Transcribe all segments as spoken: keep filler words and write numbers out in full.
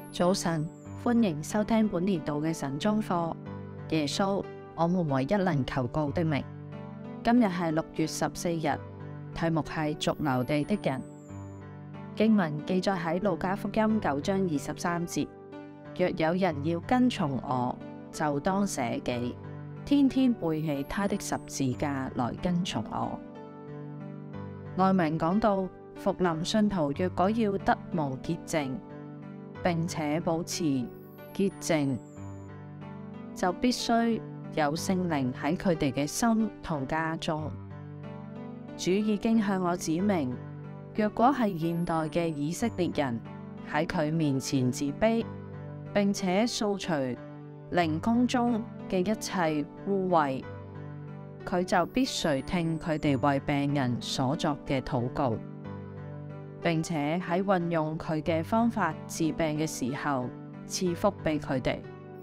早晨，歡迎收聽本年度嘅晨鐘課。耶穌，我們唯一能求告的名。今日係六月十四日，題目係髑髏地的人。經文記載喺路加福音九章二十三節。若有人要跟從我，就當捨己，天天背起他的十字架來跟從我。內文講到，復臨信徒若果要得蒙潔淨，並且保持潔淨，就必須有聖靈喺佢哋嘅心同家中。主已經向我指明，若果係現代嘅以色列人喺佢面前自卑，並且掃除靈宮中嘅一切污穢，佢就必須聽佢哋為病人所作嘅禱告，並且喺運用佢嘅方法治病嘅時候賜福俾佢哋。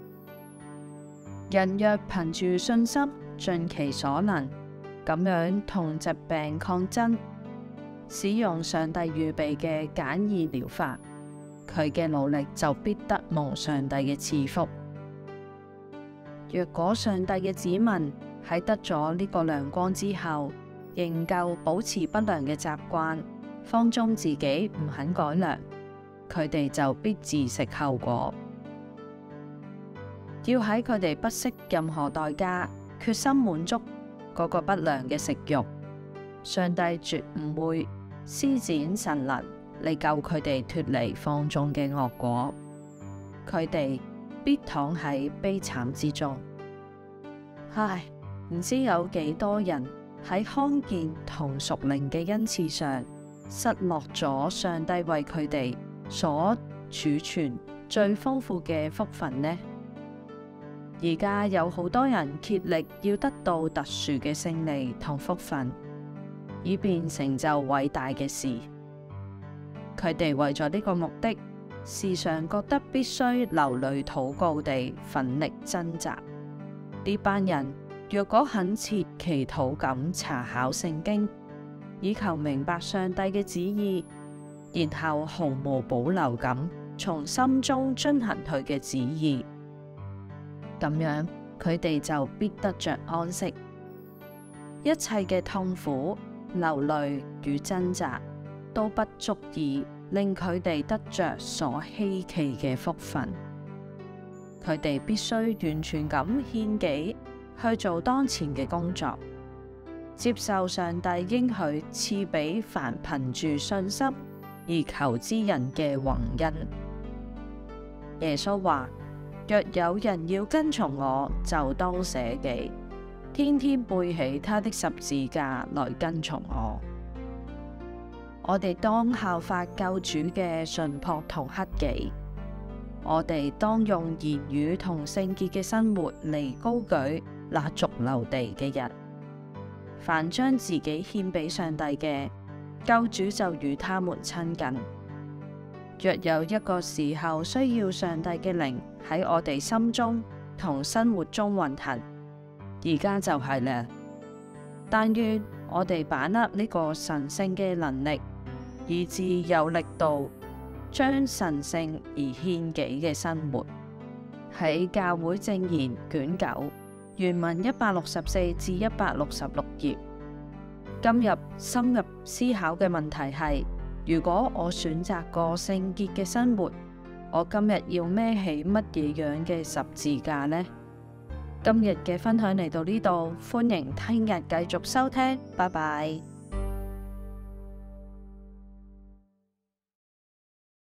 人若憑住信心盡其所能咁樣同疾病抗爭，使用上帝預備嘅簡易療法，佢嘅努力就必得蒙上帝嘅賜福。若果上帝嘅子民喺得咗呢個亮光之後，仍舊保持不良嘅習慣，放縱自己唔肯改良，佢哋就必自食後果。要喺佢哋不惜任何代價，決心滿足嗰個不良嘅食慾，上帝絕唔會施展神能嚟救佢哋脫離放縱嘅惡果，佢哋必躺喺悲慘之中。唉，唔知有幾多人喺康健同屬靈嘅恩賜上失落咗上帝為佢哋所儲存最豐富嘅福分呢？而家有好多人竭力要得到特殊嘅勝利同福分，以便成就偉大嘅事。佢哋為咗呢個目的，時常覺得必須流淚禱告地奮力掙扎。呢班人若果懇切祈禱咁查考聖經，以求明白上帝嘅旨意，然後毫無保留咁從心中遵行佢嘅旨意，咁樣佢哋就必得着安息。一切嘅痛苦、流淚與掙扎都不足以令佢哋得着所希奇嘅福分。佢哋必須完全咁獻己去做當前嘅工作，接受上帝應許賜俾凡憑住信心而求之人嘅宏恩。耶穌話：若有人要跟從我，就當捨己，天天背起他的十字架來跟從我。我哋當效法救主嘅純樸同克己，我哋當用言語同聖潔嘅生活嚟高舉那髑髏地嘅人。凡將自己獻俾上帝嘅，救主就與他們親近。若有一個時候需要上帝嘅靈喺我哋心中同生活中運行，而家就係啦。但願我哋把握呢個神聖嘅能力，以致有力度將神聖而獻己嘅生活。喺教會證言卷九原文一百六十四至一百六十六頁。今日深入思考嘅問題係：如果我選擇過聖潔嘅生活，我今日要孭起乜嘢樣嘅十字架呢？今日嘅分享嚟到呢度，歡迎聽日繼續收聽，拜拜。